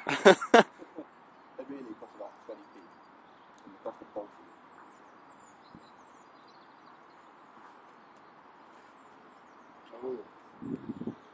They really cost about 20p. And that's the both of them. Oh.